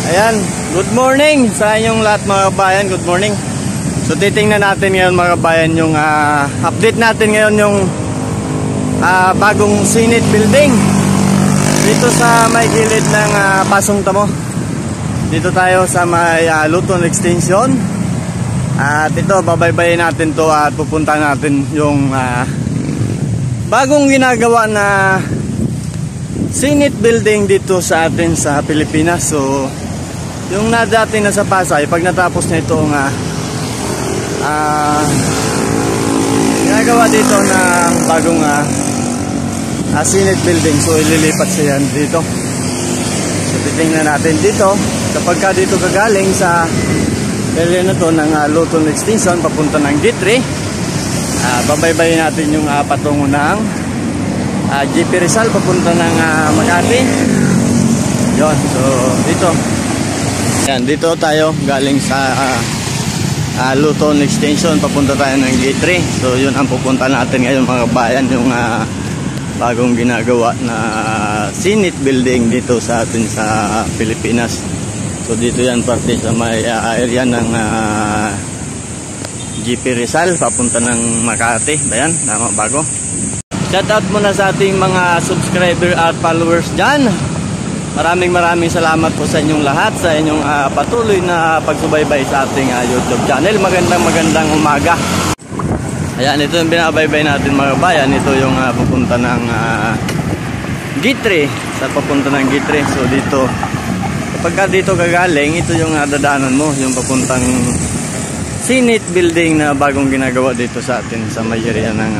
Ayan, good morning sa inyong lahat mga kabayan, good morning. So titingnan natin ngayon mga kabayan yung update natin ngayon yung bagong Senate building dito sa may gilid ng Pasong Tamo. Dito tayo sa may Luton Extension. At ito, babaybayin natin to at pupunta natin yung bagong ginagawa na Senate building dito sa atin sa Pilipinas. So yung dati na sa Pasay, pag natapos na ito ginagawa dito na bagong Senate building, so ililipat siya dito. So titingnan natin dito, kapag ka dito kagaling sa area na to ng Luton Extension papunta ng D3, babaybayin natin yung patungo ng GP Rizal papunta ng Makati. Yun, so dito. Yan, dito tayo galing sa Luton Extension papunta tayo ng G3. So yun ang pupunta natin ngayon mga bayan, yung bagong ginagawa na Senate building dito sa atin sa Pilipinas. So dito yan parte sa may area ng GP Rizal papunta ng Makati. Ayan, tama, bago. Shout out muna sa ating mga subscriber at followers dyan. Maraming salamat po sa inyong lahat, sa inyong patuloy na pagsubaybay sa ating YouTube channel. Magandang umaga. Ayan, ito yung binabaybay natin mga bayan. Ito yung pupunta ng G3, sa papunta ng G3. So dito, kapag dito kagaling, ito yung dadaanan mo, yung papuntang Senate building na bagong ginagawa dito sa atin sa may area ng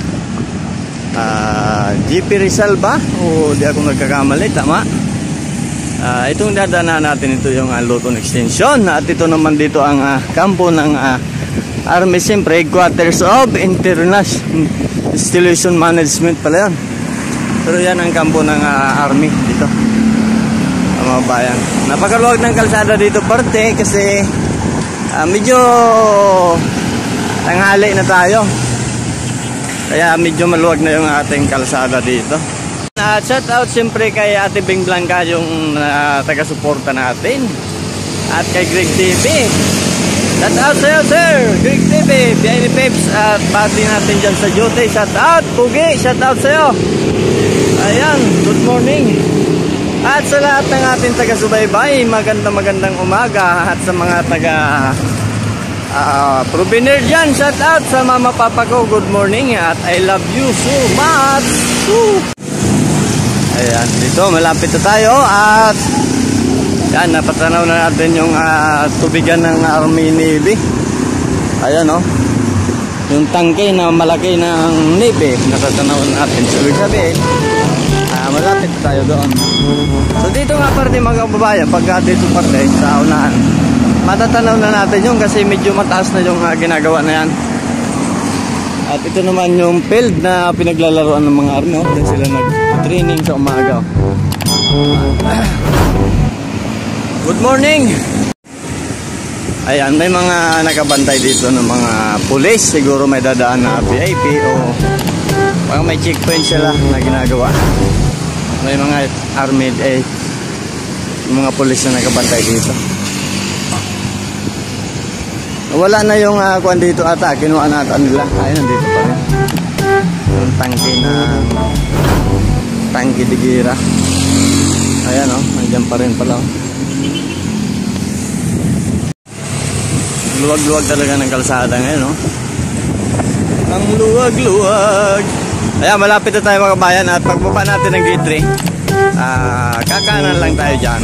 GP Rizal ba? O di ako nagkakamali, tama? Itong dadaanan natin, ito yung Luton Extension. At ito naman dito ang kampo ng Army, siyempre Headquarters of International Installation Management pala yan. Pero yan ang kampo ng Army dito, mga bayan. Napakaluwag ng kalsada dito parte kasi medyo tanghali na tayo, kaya medyo maluwag na yung ating kalsada dito. Shout out siyempre kay Ate Bing Blanca, yung taga-suporta natin, at kay Greg TV. Shout out sa'yo sir, Greg TV, behind the peps, at pati natin dyan sa duty. Shout out Pugi, shout out sa'yo. Ayan, good morning. At sa lahat ng ating taga-subaybay, magandang umaga. At sa mga taga-proviner dyan, shout out sa mama papa ko, good morning. At I love you so much. Woo! Ayan, dito malapit na tayo. At yan, napatanaw na natin yung tubigan ng Army Navy. Ayan o, yung tangke na malaki ng Navy, natatanaw natin. So ibig sabihin, malapit tayo doon. So dito nga parte mga kababayan, pagka dito parte sa unahan, matatanaw na natin yung kasi medyo mataas na yung ginagawa na yan. At ito naman yung field na pinaglalaroan ng mga Army. Diyan sila nag-training sa umaga. Good morning! Ayan, may mga nakabantay dito ng mga pulis. Siguro may dadaan na VIP o may checkpoint sila na ginagawa. May mga Army, mga pulis na nakabantay dito. Wala na yung kuwan dito ata, kinuha natin nila. Ayun, nandito pa rin yung tangke de gira. Ayan o, nandiyan pa rin pala. Luwag-luwag talaga ng kalsada ngayon o. Ang luwag-luwag. Ayan, malapit na tayo mga kabayan. At pagbaba natin ng G3, kakanan lang tayo dyan.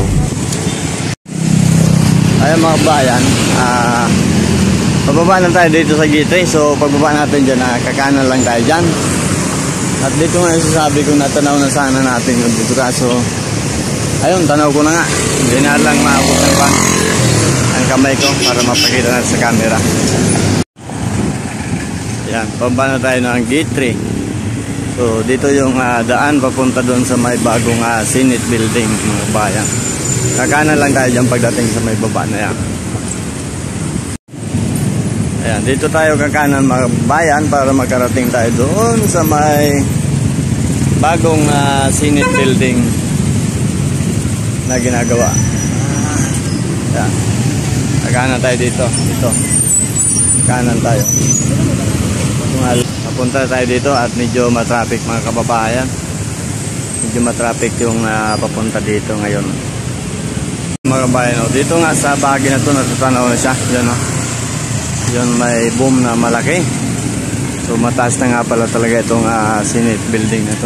Ayan mga kabayan, pababa na tayo dito sa G3. So pagbaba natin dyan, kakanan lang tayo dyan. At dito nga yung sasabi ko, natanaw na sana natin yung dito. So ayun, tanaw ko na nga. Hindi na lang maabot ang kamay ko para mapakita natin sa camera. Ayan, pababa na tayo ng G3. So dito yung daan papunta doon sa may bagong Senate building mga bayan. Kakanan lang tayo dyan pagdating sa may baba na yan. Ayan, dito tayo kakanan mga bayan para makarating tayo doon sa may bagong Senate building na ginagawa. Yan. Kanan tayo dito. Dito. Kanan tayo. Papunta tayo dito at medyo matraffic mga kababayan. Medyo matraffic yung papunta dito ngayon. Mga kababayan, dito nga sa bahagi na to natutanaw na siya. Yan, yun may boom na malaki. So mataas na nga pala talaga itong Senate building na to.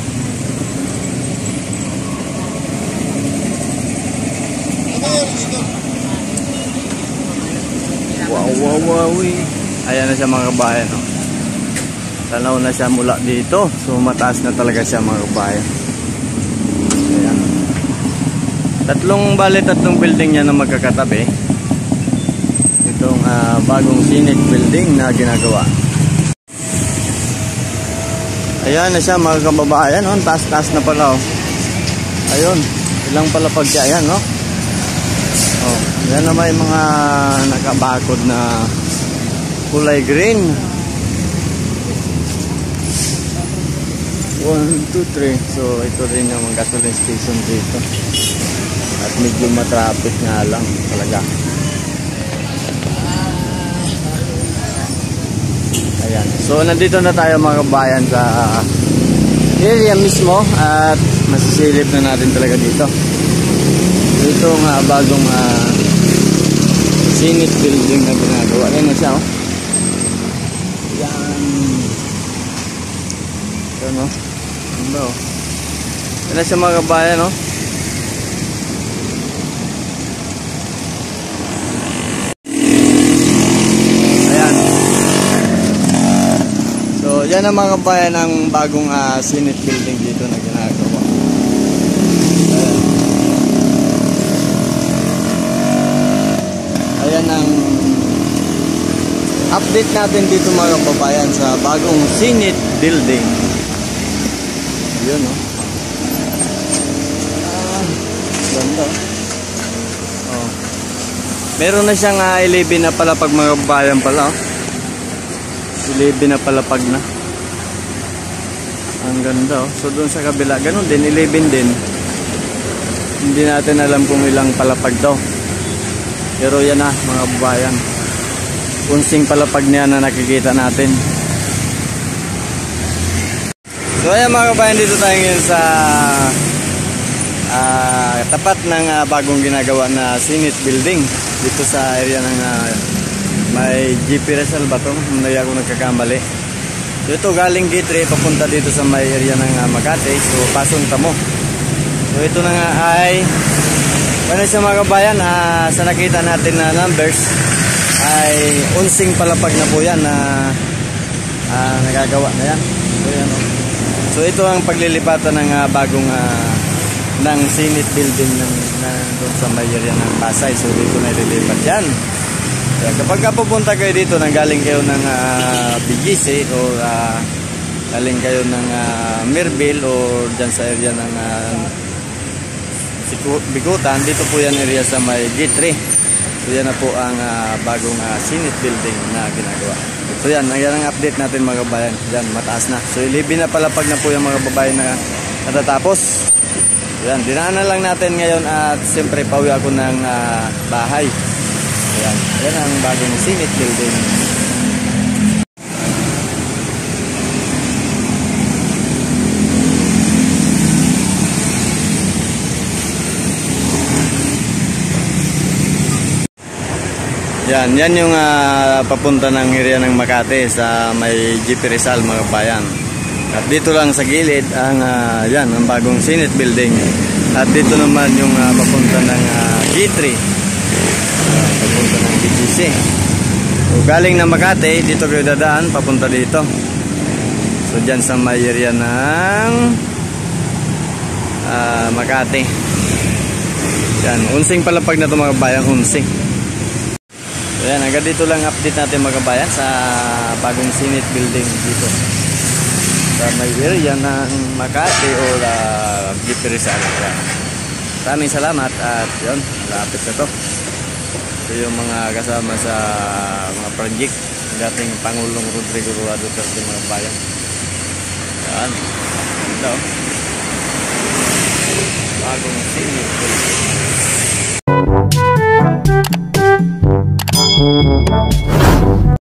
Wow. Ayan na siya mga kabayan. Tanaw na siya mula dito. So mataas na talaga siya mga kabayan. Ayan. Tatlong building niya na magkakatabi. Itong bagong Senate building na ginagawa. Ayan na siya mga kababayan. Taas-taas na pala. Ayun. Ilang palapag siya. Ayan, no? Yan na may mga nakabakod na kulay green. 1, 2, 3. So ito rin yung gasoline station dito. At medyo matraffic nga lang talaga. Ayan. So nandito na tayo mga kabayan sa area mismo. At masisilip na natin talaga dito. Itong bagong Senate building na ginagawa. Ayan na siya, Yan. Ito, Ano? Ayan na siya mga kabayan, Ayan. So, yan ang mga kabayan ang bagong Senate building dito na ginagawa. Ayan ang update natin dito mga kababayan sa bagong Senate building. Ayun, ganda. Meron na siyang 11 na palapag mga kababayan pala. 11 na palapag na. Ang ganda. So doon sa kabila, ganun din, 11 din. Hindi natin alam kung ilang palapag daw. Pero yan mga kababayan. Unsing palapag niya na nakikita natin. So ayan mga kababayan, dito tayo ngayon sa tapat ng bagong ginagawa na Senate building. Dito sa area ng may GP Rizal ba ito? Hindi ako nagkakamali. So ito galing Gate 3 papunta dito sa may area ng Makati. So pasong tamo. So ito na nga ay ano siya mga kabayan, sa nakita natin na numbers ay unsing palapag na po yan na nagagawa na yan. So, yan, so ito ang paglilipatan ng bagong ng Senate building doon sa may area ng Pasay. So dito na ililipat yan. Kaya kapag pupunta kayo dito, nanggaling kayo ng BGC o galing kayo ng Mirville o dyan sa area ng Bigutan, dito po yan area sa may Gate 3. So yan na po ang bagong Senate building na ginagawa. So yan ang update natin mga kabayan. Yan, mataas na. So 11 na palapag na po yung mga babae na natatapos. So yan, dinaanan lang natin ngayon at siyempre pauwi ako ng bahay. So yan ang bagong Senate building. Yan yung papunta ng area ng Makati sa may GP Rizal mga kabayan. At dito lang sa gilid ang yan ang bagong Senate building. At dito naman yung papunta ng G3. Papunta ng BGC. So, galing na Makati, dito kayo dadaan papunta dito. So diyan sa may area ng Makati. Yan, unsing palapag na ito mga kabayan, unsing. So yan, hanggang dito lang update natin mga kabayan sa bagong Senate building dito sa may area ng Makati o GP Rizal. Maraming salamat at yun, lapit na to. Ito yung mga kasama sa mga project ng dating Pangulong Rodrigo Duterte mga kabayan. Yan, ito bagong Senate building.